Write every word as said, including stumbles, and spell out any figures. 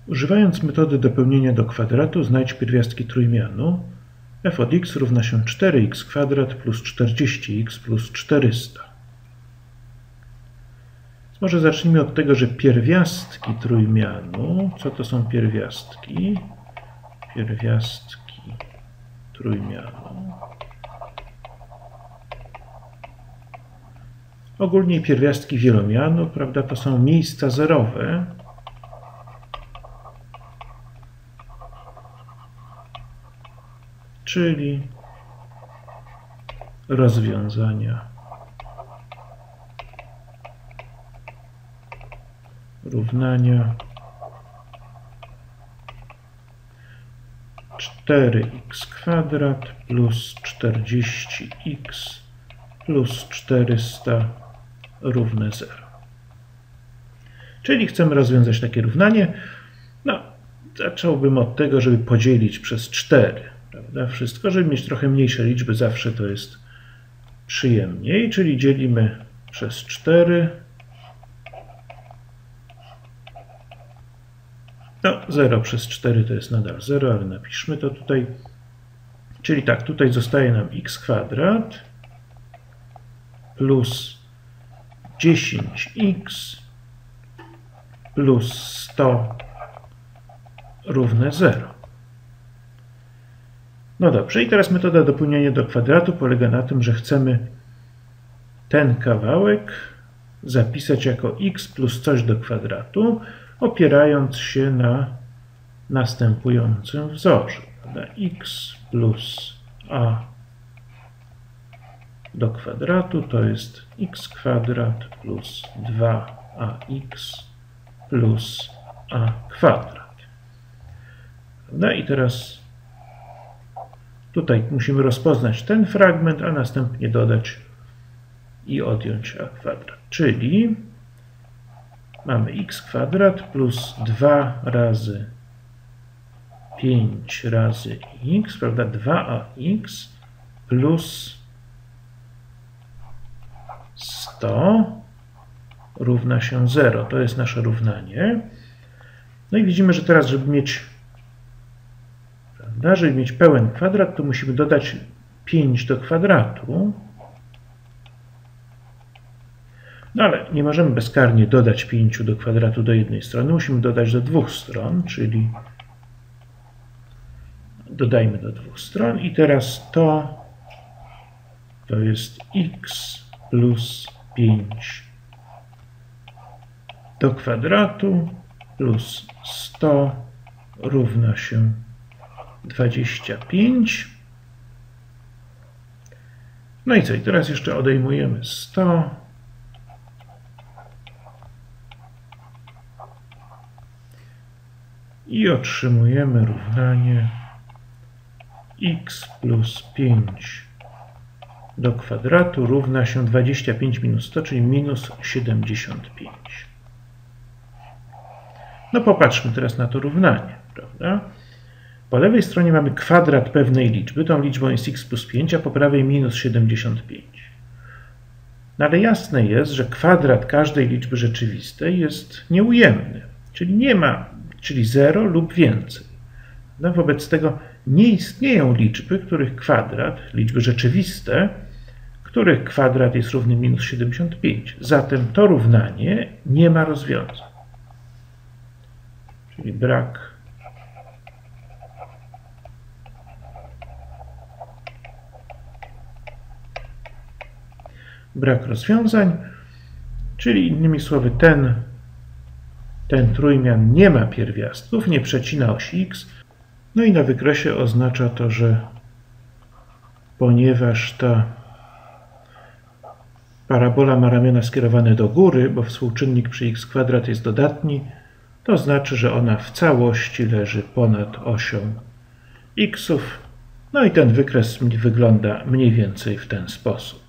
Używając metody dopełnienia do kwadratu, znajdź pierwiastki trójmianu. F od x równa się cztery x kwadrat plus czterdzieści x plus czterysta. Może zacznijmy od tego, że pierwiastki trójmianu, co to są pierwiastki? Pierwiastki trójmianu. Ogólnie pierwiastki wielomianu, prawda, to są miejsca zerowe. Czyli rozwiązania równania cztery x kwadrat plus czterdzieści x plus czterysta równe zero. Czyli chcemy rozwiązać takie równanie. No, zacząłbym od tego, żeby podzielić przez cztery. Prawda? Wszystko, żeby mieć trochę mniejsze liczby, zawsze to jest przyjemniej, czyli dzielimy przez cztery. No, zero przez cztery to jest nadal zero, ale napiszmy to tutaj. Czyli tak, tutaj zostaje nam x kwadrat plus dziesięć x plus sto równe zero. No dobrze, i teraz metoda dopełnienia do kwadratu polega na tym, że chcemy ten kawałek zapisać jako x plus coś do kwadratu, opierając się na następującym wzorze. X plus a do kwadratu to jest x kwadrat plus dwa a x plus a kwadrat. No i teraz tutaj musimy rozpoznać ten fragment, a następnie dodać i odjąć a kwadrat. Czyli mamy x kwadrat plus dwa razy pięć razy x, prawda? dwa a x plus sto równa się zero. To jest nasze równanie. No i widzimy, że teraz, żeby mieć Prawda? Żeby mieć pełen kwadrat, to musimy dodać pięć do kwadratu. No ale nie możemy bezkarnie dodać pięć do kwadratu do jednej strony. Musimy dodać do dwóch stron, czyli dodajmy do dwóch stron. I teraz to, to jest x plus pięć do kwadratu plus sto równa się dwadzieścia pięć. No i co? I teraz jeszcze odejmujemy sto. I otrzymujemy równanie x plus pięć do kwadratu równa się dwadzieścia pięć minus sto, czyli minus siedemdziesiąt pięć. No popatrzmy teraz na to równanie, prawda? Po lewej stronie mamy kwadrat pewnej liczby, tą liczbą jest x plus pięć, a po prawej minus siedemdziesiąt pięć. No ale jasne jest, że kwadrat każdej liczby rzeczywistej jest nieujemny, czyli nie ma, czyli zero lub więcej. No wobec tego nie istnieją liczby, których kwadrat, liczby rzeczywiste, których kwadrat jest równy minus siedemdziesiąt pięć. Zatem to równanie nie ma rozwiązań. Czyli brak brak rozwiązań, czyli innymi słowy ten, ten trójmian nie ma pierwiastków, nie przecina osi x, no i na wykresie oznacza to, że ponieważ ta parabola ma ramiona skierowane do góry, bo współczynnik przy x kwadrat jest dodatni, to znaczy, że ona w całości leży ponad osią xów. No i ten wykres wygląda mniej więcej w ten sposób.